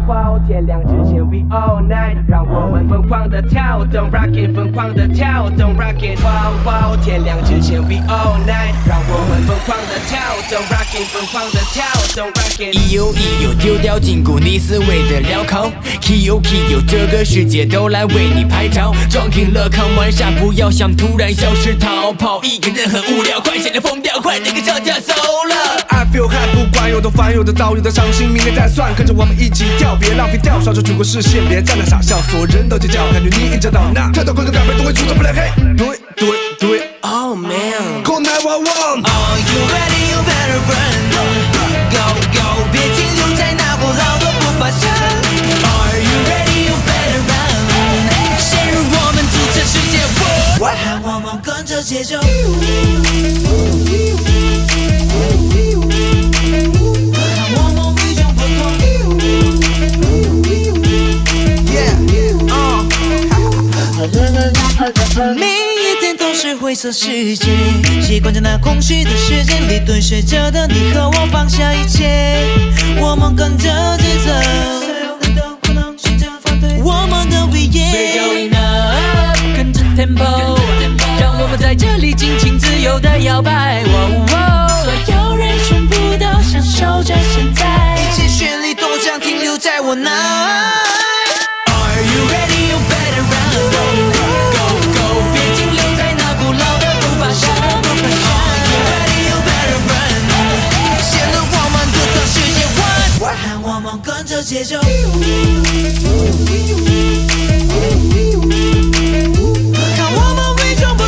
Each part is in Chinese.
wow，天亮之前 we all night， 让我们疯狂的跳动 ，rockin' 疯狂的跳动 ，rockin' wow wow， 天亮之前 we all night， 让我们疯狂的跳动 ，rockin' 疯狂的跳动 ，rockin'。EOEO 丢掉禁锢你思维的镣铐 ，Kyo Kyo 这个世界都来为你拍照，装听了看完下不要想突然消失逃跑，一个人很无聊，快显得疯掉，快点跟上跳走了。I feel high， 不管有多烦，有的糟，有的伤心，明天再算，跟着我们一起跳，别浪费掉，刷出全国视线，别站那傻笑，所有人都尖叫，感觉你一直到那，跳到观众感被都会出手不来黑，do it，Oh man，Call 911。Are you ready? You better run，Go go， 别停留在那古老的步伐上。Are you ready? You better run， 陷入我们主城世界，喊我们跟着节奏。每一天都是灰色世界，习惯在那空虚的时间里蹲睡着的你和我放下一切，我们跟着节奏，我们的 We going up， 跟着 tempo， 让我们在这里尽情自由的摇摆，所有人全部都享受着现在，一切绚丽都将停留在我那。Are you ready? You better run。跟着节奏，看我们与众不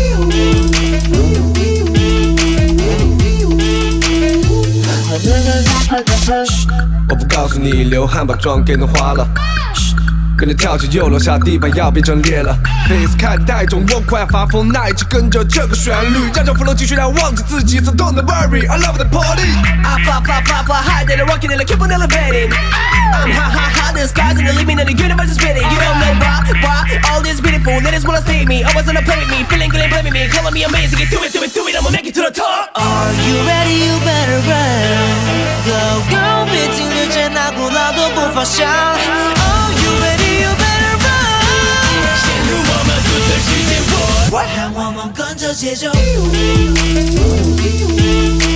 同。我不告诉你，流汗把妆给弄花了。跟着跳起又落下地板要变成裂了。贝斯开得太重，我快要发疯，那一直跟着这个旋律，让这 flow 继续让忘记自己，so don't worry, I love the party. I fly fly fly fly high, then I rockin' and I keep on elevating. I'm high high high, the skies and the limit and the universe is spinning. You don't know why all this beautiful, they just wanna stay me, always wanna play with me, feeling good and blaming me, calling me amazing. Do it, I'ma make it to the top. Are you ready? You better run, go go， 别停留在那古老的步伐上。Are you ready? You better run， 陷入我们独特世界，喊我们跟着节奏。